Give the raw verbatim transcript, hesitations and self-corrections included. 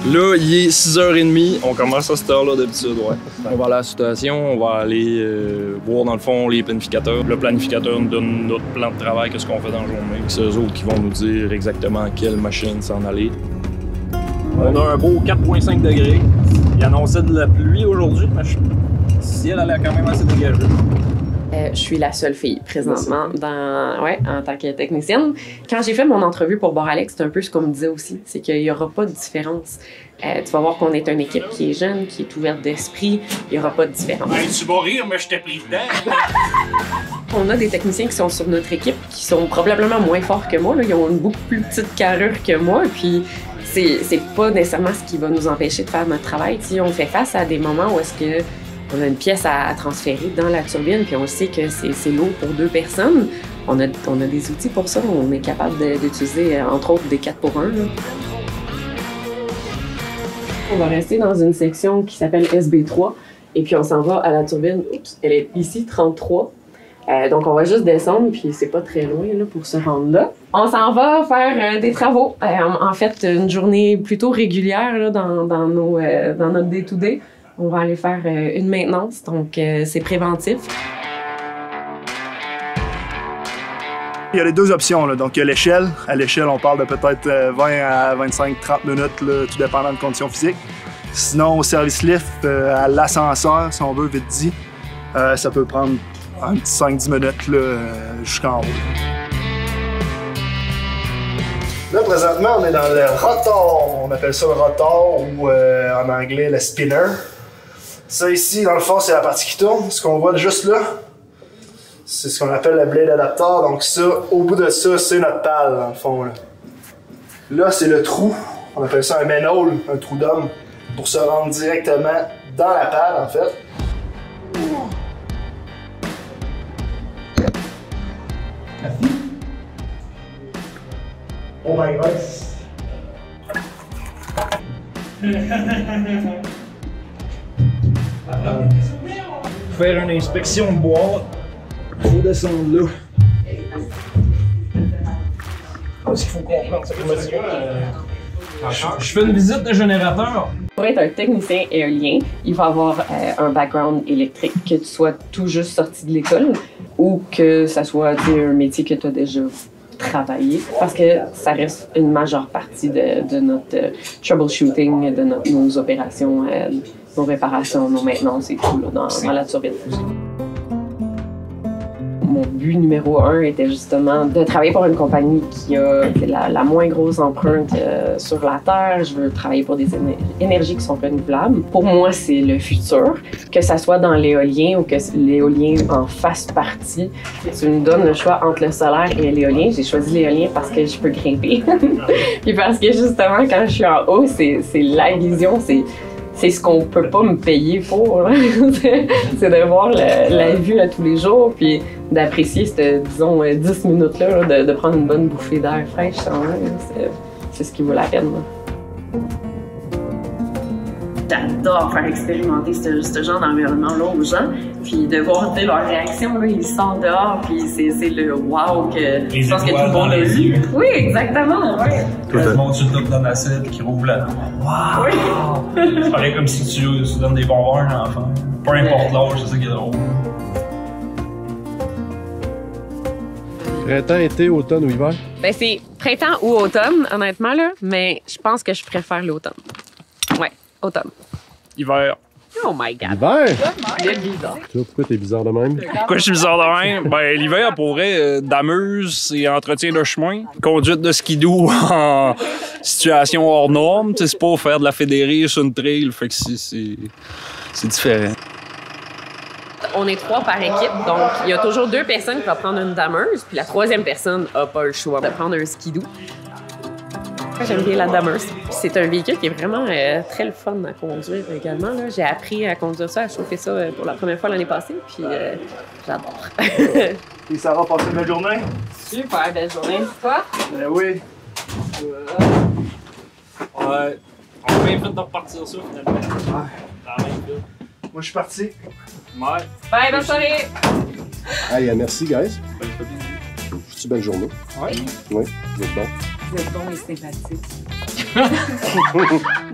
Là, il est six heures trente, on commence à cette heure-là d'habitude, ouais. On va à la situation, on va aller euh, voir dans le fond les planificateurs. Le planificateur nous donne notre plan de travail, qu'est-ce qu'on fait dans la journée. C'est eux autres qui vont nous dire exactement à quelle machine s'en aller. On a un beau quatre virgule cinq degrés. Il annonçait de la pluie aujourd'hui, mais le ciel allait quand même assez dégagé. Euh, je suis la seule fille présentement dans, ouais, en tant que technicienne. Quand j'ai fait mon entrevue pour Boralex, c'est un peu ce qu'on me disait aussi, c'est qu'il n'y aura pas de différence. Euh, tu vas voir qu'on est une équipe qui est jeune, qui est ouverte d'esprit, il n'y aura pas de différence. Hey, tu vas rire, mais je t'ai pris dedans. On a des techniciens qui sont sur notre équipe qui sont probablement moins forts que moi, là. Ils ont une beaucoup plus petite carrure que moi, puis c'est pas nécessairement ce qui va nous empêcher de faire notre travail. T'sais, on fait face à des moments où est-ce que on a une pièce à, à transférer dans la turbine, puis on sait que c'est lourd pour deux personnes. On a, on a des outils pour ça. On est capable d'utiliser, entre autres, des quatre pour un. Là. On va rester dans une section qui s'appelle S B trois, et puis on s'en va à la turbine. Oups, elle est ici, trente-trois. Euh, donc, on va juste descendre, puis c'est pas très loin là, pour se rendre là. On s'en va faire euh, des travaux. Euh, en fait, une journée plutôt régulière là, dans, dans, nos, euh, dans notre day-to-day. On va aller faire euh, une maintenance, donc euh, c'est préventif. Il y a les deux options, là. Donc il y a l'échelle. À l'échelle, on parle de peut-être vingt à vingt-cinq à trente minutes, là, tout dépendant de conditions physiques. Sinon, au service lift, euh, à l'ascenseur, si on veut, vite dit, euh, ça peut prendre un petit cinq à dix minutes euh, jusqu'en haut. Là, présentement, on est dans le rotor. On appelle ça le rotor ou euh, en anglais le spinner. Ça ici, dans le fond, c'est la partie qui tourne. Ce qu'on voit juste là, c'est ce qu'on appelle le blade adapter. Donc ça, au bout de ça, c'est notre pale, dans le fond. Là, là c'est le trou. On appelle ça un manhole, un trou d'homme, pour se rendre directement dans la pale, en fait. Oh my god! Faire une inspection de boîte, faut descendre là. Parce qu'il faut comprendre ça. Je, je fais une visite de générateur. Pour être un technicien éolien, il va avoir euh, un background électrique, que tu sois tout juste sorti de l'école ou que ça soit un métier que tu as déjà travaillé, parce que ça reste une majeure partie de, de notre euh, troubleshooting, de notre, nos opérations, euh, nos réparations, nos maintenances et tout là, dans, dans la turbine. Mon but numéro un était justement de travailler pour une compagnie qui a la, la moins grosse empreinte euh, sur la Terre. Je veux travailler pour des éner énergies qui sont renouvelables. Pour moi, c'est le futur, que ça soit dans l'éolien ou que l'éolien en fasse partie. Tu me donnes le choix entre le solaire et l'éolien. J'ai choisi l'éolien parce que je peux grimper. Puis parce que justement, quand je suis en haut, c'est la vision, c'est c'est ce qu'on peut pas me payer pour. C'est de voir le, la vue à tous les jours, puis d'apprécier cette, disons, dix minutes-là, de, de prendre une bonne bouffée d'air fraîche. C'est ce qui vaut la peine. J'adore faire expérimenter ce, ce genre d'environnement-là aux gens, puis de voir leur réaction, là, ils sortent dehors, puis c'est le wow que les je pense que tout le monde a vu. Oui, exactement, oui. Tout le monde sur le top de l'acide qui rouvre la wow! Oui. C'est pareil comme si tu, tu donnes des bonbons à un enfant. Peu importe l'âge, c'est ça qui est drôle. Printemps, été, automne ou hiver? Ben c'est printemps ou automne, honnêtement, là, mais je pense que je préfère l'automne. Ouais, automne. Hiver. Oh my god. L'hiver? Il est bizarre. Pourquoi t'es bizarre de même? Pourquoi je suis bizarre de même? Ben, l'hiver, pour vrai, euh, d'amuse et entretien de chemin. Conduite de skidoo en situation hors norme. C'est pas faire de la fédérée sur une trail, fait que c'est différent. On est trois par équipe, donc il y a toujours deux personnes qui vont prendre une dameuse, puis la troisième personne n'a pas le choix de prendre un skidoo. J'aime bien la dameuse. C'est un véhicule qui est vraiment euh, très le fun à conduire également. J'ai appris à conduire ça, à chauffer ça euh, pour la première fois l'année passée, puis euh, j'adore. Et ça va passer une belle journée? Super belle journée. Toi? Ben oui. Ouais. On a bien fait de repartir ça finalement. Ouais. Moi je suis parti. Ouais. Bye, bonne soirée! Hey, merci, guys. C'est une belle journée. Ouais. Oui, vous êtes bon. Vous êtes bon et sympathique.